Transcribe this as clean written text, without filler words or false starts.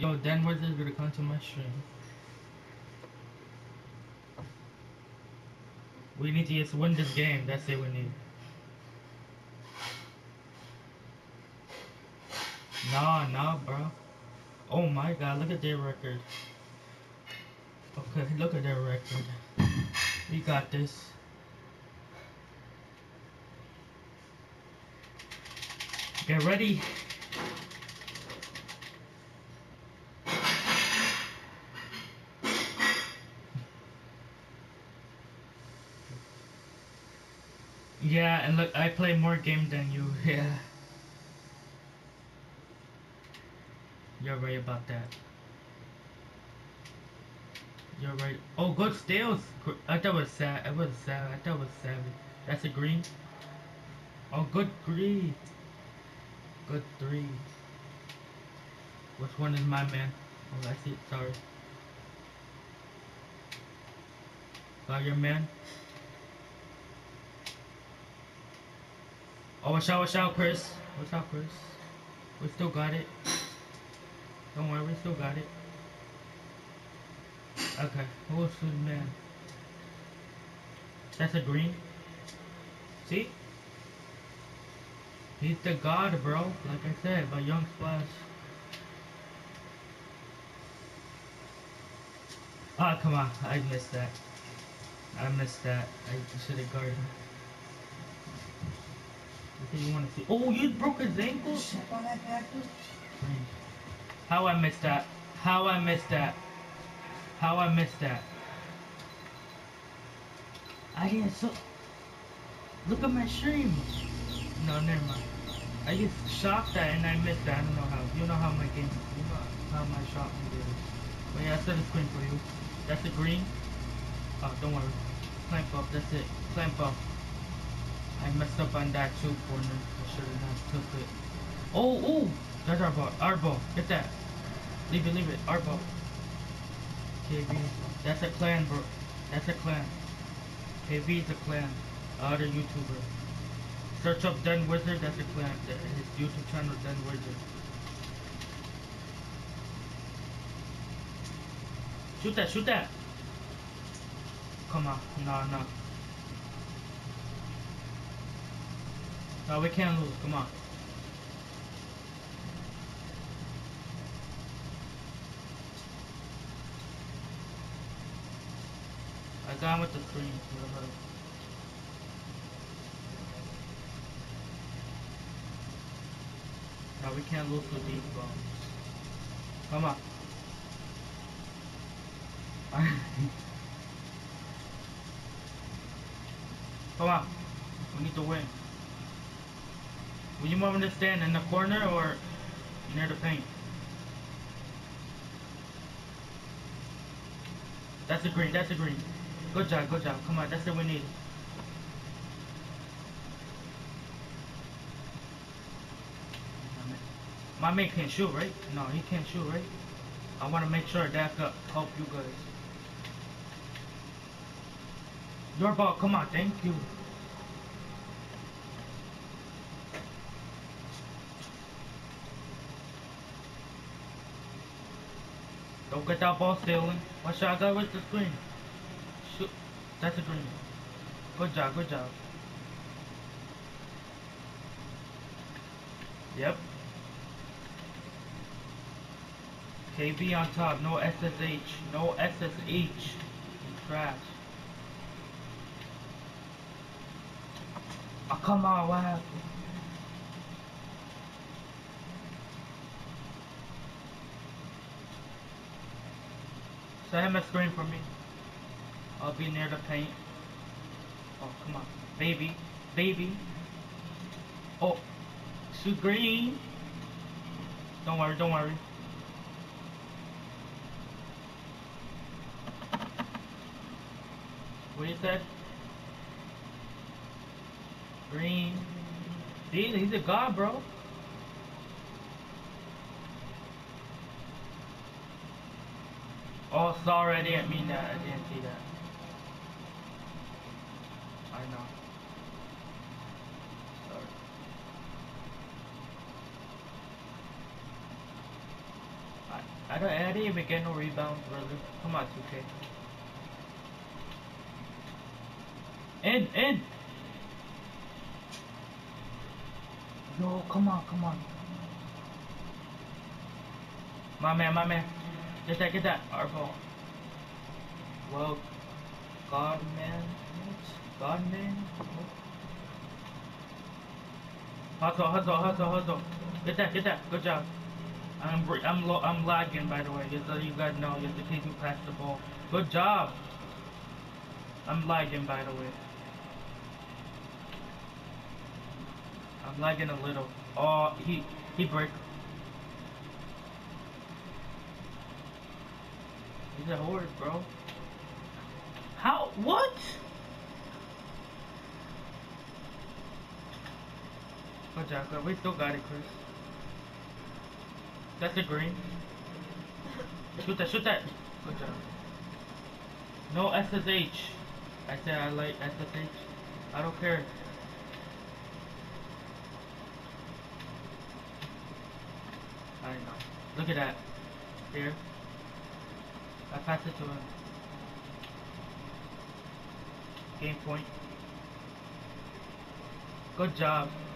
Yo, Dan Wizard's gonna come to my stream. We need to just win this game. That's it we need. Nah, nah, bro. Oh my god, look at their record. Okay, look at their record. We got this. Get ready. Yeah, and look, I play more games than you. Yeah. You're right about that. You're right. Oh, good steals. I thought it was sad. It was sad. I thought it was savage. That's a green. Oh, good green. Good three. Which one is my man? Oh, I see it. Sorry. Got your man. Oh, watch out, Chris. Watch out, Chris. We still got it. Don't worry, we still got it. Okay. Who's the man? That's a green. See? He's the god, bro. Like I said, by Young Splash. Ah, come on. I missed that. I missed that. I should have guarded him. What do you want to see? Oh, you broke his ankle? How I missed that? How I missed that? How I missed that? I didn't so. Look at my stream. No, never mind. I get shocked at and I missed that. I don't know how. You know how my game. You know how my shot is. But yeah, I set a screen for you. That's a green. Oh, don't worry. Clamp up. That's it. Clamp up. I messed up on that two corner. I should have not took it. Oh, oh! That's our ball. Our ball. Get that. Leave it, leave it. Our ball. KB. That's a clan, bro. That's a clan. KB is a clan. Other YouTuber. Search up Den Wizard. That's a clan. His YouTube channel, Den Wizard. Shoot that, shoot that. Come on. No, no. No, we can't lose. Come on. I got him with the screen. No, we can't lose with these balls. Come on. Come on. We need to win. Would you want me to stand in the corner or near the paint? That's a green. That's a green. Good job. Good job. Come on. That's what we need. My man can't shoot, right? No, he can't shoot, right? I want to make sure that could help you guys. Your ball. Come on. Thank you. Don't get that ball stealing. Watch out, I got with the screen. Shoot. That's a green. Good job, good job. Yep. KB on top. No SSH. No SSH. You trash. Oh, come on. What happened? Set him a screen for me. I'll be near the paint. Oh, come on. Baby. Baby. Oh. Shoot green. Don't worry, don't worry. What you said? Green. See, he's a god, bro. Oh, sorry, I didn't mean that. I didn't see that. I know. Sorry. I didn't even get no rebounds, brother. Come on, 2K. In! Yo, come on, come on. My man. Get that. Our ball. Well, Godman. What? Godman? Hustle. Get that. Good job. I'm lagging, by the way. Just so you guys know, just in case you pass the ball. Good job. I'm lagging, by the way. I'm lagging a little. Oh, he break. He's a horse, bro. How? What? Good job, Chris. We still got it, Chris. That's the green. Shoot that. Good job. No SSH. I said I like SSH. I don't care. I know. Look at that. Here. I passed it to him. Game point. Good job.